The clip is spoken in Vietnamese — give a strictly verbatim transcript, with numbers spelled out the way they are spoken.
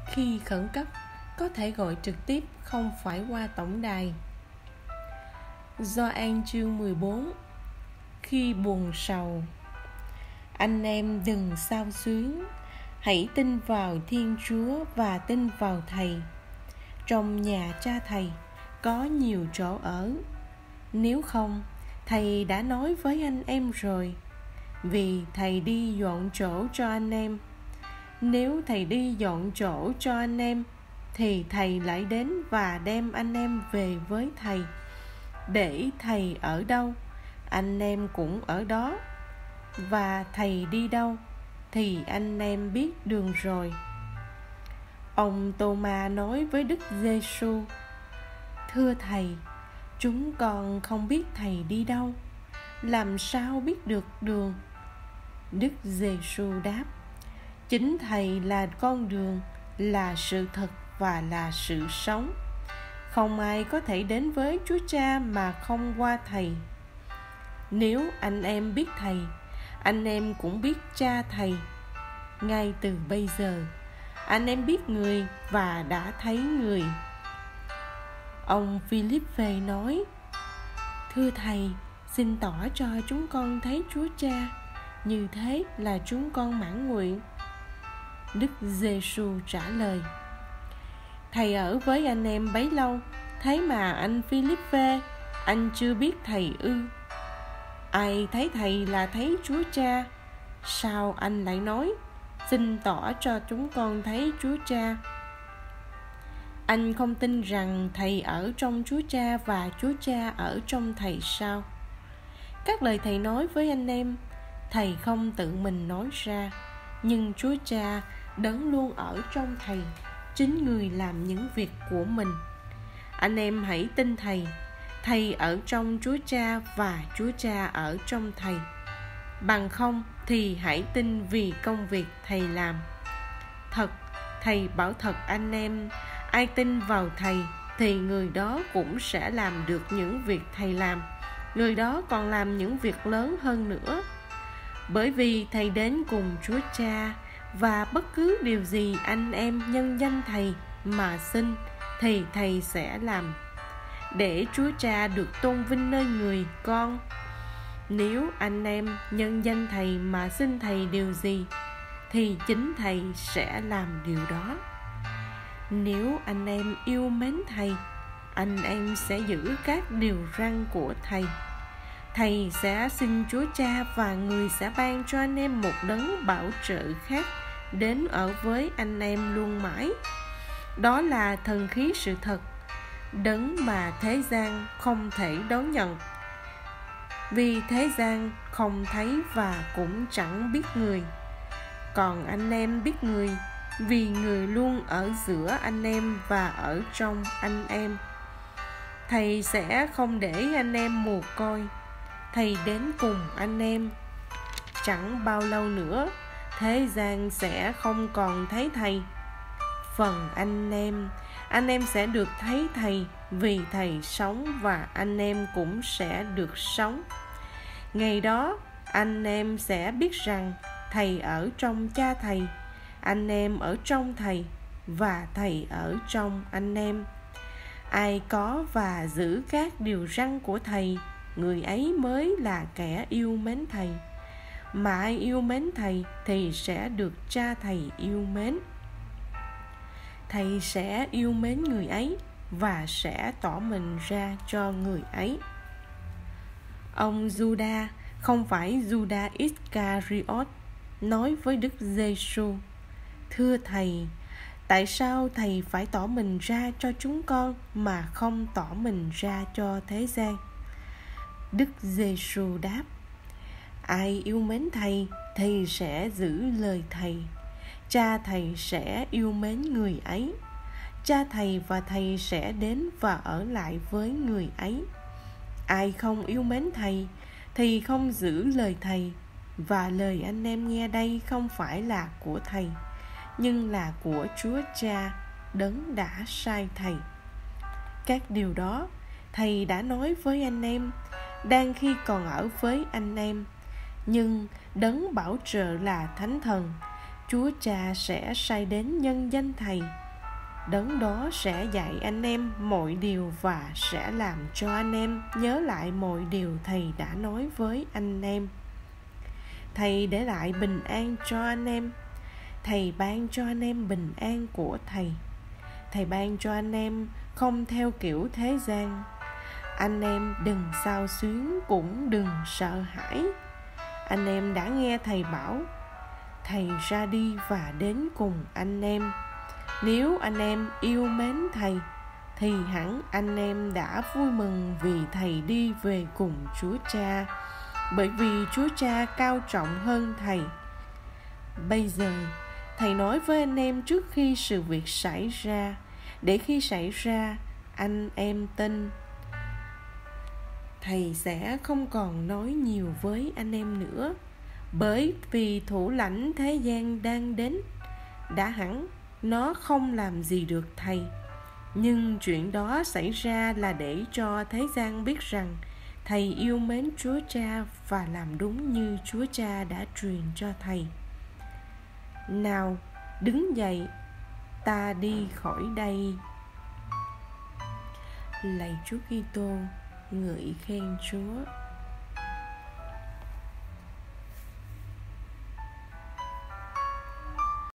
Khi khẩn cấp, có thể gọi trực tiếp, không phải qua tổng đài. Gioan chương mười bốn. Khi buồn sầu. Anh em đừng xao xuyến, hãy tin vào Thiên Chúa và tin vào Thầy. Trong nhà cha Thầy có nhiều chỗ ở. Nếu không, Thầy đã nói với anh em rồi, vì Thầy đi dọn chỗ cho anh em. Nếu Thầy đi dọn chỗ cho anh em, thì Thầy lại đến và đem anh em về với Thầy. Để Thầy ở đâu, anh em cũng ở đó. Và Thầy đi đâu, thì anh em biết đường rồi. Ông Tô-ma nói với Đức Giê-xu: Thưa Thầy, chúng con không biết Thầy đi đâu, làm sao biết được đường? Đức Giê-xu đáp: Chính Thầy là con đường, là sự thật và là sự sống. Không ai có thể đến với Chúa Cha mà không qua Thầy. Nếu anh em biết Thầy, anh em cũng biết Cha Thầy. Ngay từ bây giờ, anh em biết người và đã thấy người. Ông Philippe nói: Thưa Thầy, xin tỏ cho chúng con thấy Chúa Cha, như thế là chúng con mãn nguyện. Đức Giê-xu trả lời: Thầy ở với anh em bấy lâu, thế mà anh Philippe, anh chưa biết Thầy ư? Ai thấy Thầy là thấy Chúa Cha. Sao anh lại nói: Xin tỏ cho chúng con thấy Chúa Cha? Anh không tin rằng Thầy ở trong Chúa Cha và Chúa Cha ở trong Thầy sao? Các lời Thầy nói với anh em, Thầy không tự mình nói ra, nhưng Chúa Cha đấng luôn ở trong Thầy, chính người làm những việc của mình. Anh em hãy tin Thầy. Thầy ở trong Chúa Cha và Chúa Cha ở trong Thầy. Bằng không thì hãy tin vì công việc Thầy làm. Thật, Thầy bảo thật anh em, ai tin vào Thầy thì người đó cũng sẽ làm được những việc Thầy làm. Người đó còn làm những việc lớn hơn nữa. Bởi vì Thầy đến cùng Chúa Cha, và bất cứ điều gì anh em nhân danh Thầy mà xin thì Thầy sẽ làm, để Chúa Cha được tôn vinh nơi người con. Nếu anh em nhân danh Thầy mà xin Thầy điều gì, thì chính Thầy sẽ làm điều đó. Nếu anh em yêu mến Thầy, anh em sẽ giữ các điều răn của Thầy. Thầy sẽ xin Chúa Cha và người sẽ ban cho anh em một đấng bảo trợ khác đến ở với anh em luôn mãi. Đó là thần khí sự thật, đấng mà thế gian không thể đón nhận. Vì thế gian không thấy và cũng chẳng biết người. Còn anh em biết người, vì người luôn ở giữa anh em và ở trong anh em. Thầy sẽ không để anh em mù côi. Thầy đến cùng anh em. Chẳng bao lâu nữa, thế gian sẽ không còn thấy Thầy. Phần anh em, anh em sẽ được thấy Thầy, vì Thầy sống và anh em cũng sẽ được sống. Ngày đó, anh em sẽ biết rằng Thầy ở trong Cha Thầy, anh em ở trong Thầy, và Thầy ở trong anh em. Ai có và giữ các điều răn của Thầy, người ấy mới là kẻ yêu mến Thầy. Mà ai yêu mến Thầy thì sẽ được Cha Thầy yêu mến. Thầy sẽ yêu mến người ấy và sẽ tỏ mình ra cho người ấy. Ông Juda, không phải Juda Iscariot, nói với Đức Giê-xu: Thưa Thầy, tại sao Thầy phải tỏ mình ra cho chúng con mà không tỏ mình ra cho thế gian? Đức Giê-xu đáp: Ai yêu mến Thầy thì sẽ giữ lời Thầy. Cha Thầy sẽ yêu mến người ấy. Cha Thầy và Thầy sẽ đến và ở lại với người ấy. Ai không yêu mến Thầy thì không giữ lời Thầy. Và lời anh em nghe đây không phải là của Thầy, nhưng là của Chúa Cha, đấng đã sai Thầy. Các điều đó Thầy đã nói với anh em, đang khi còn ở với anh em. Nhưng đấng bảo trợ là Thánh Thần, Chúa Cha sẽ sai đến nhân danh Thầy. Đấng đó sẽ dạy anh em mọi điều và sẽ làm cho anh em nhớ lại mọi điều Thầy đã nói với anh em. Thầy để lại bình an cho anh em. Thầy ban cho anh em bình an của Thầy. Thầy ban cho anh em không theo kiểu thế gian. Anh em đừng xao xuyến cũng đừng sợ hãi. Anh em đã nghe Thầy bảo, Thầy ra đi và đến cùng anh em. Nếu anh em yêu mến Thầy, thì hẳn anh em đã vui mừng vì Thầy đi về cùng Chúa Cha, bởi vì Chúa Cha cao trọng hơn Thầy. Bây giờ, Thầy nói với anh em trước khi sự việc xảy ra, để khi xảy ra, anh em tin. Thầy sẽ không còn nói nhiều với anh em nữa, bởi vì thủ lãnh thế gian đang đến. Đã hẳn nó không làm gì được Thầy, nhưng chuyện đó xảy ra là để cho thế gian biết rằng Thầy yêu mến Chúa Cha và làm đúng như Chúa Cha đã truyền cho Thầy. Nào, đứng dậy, ta đi khỏi đây. Lạy Chúa Kitô, ngợi khen Chúa.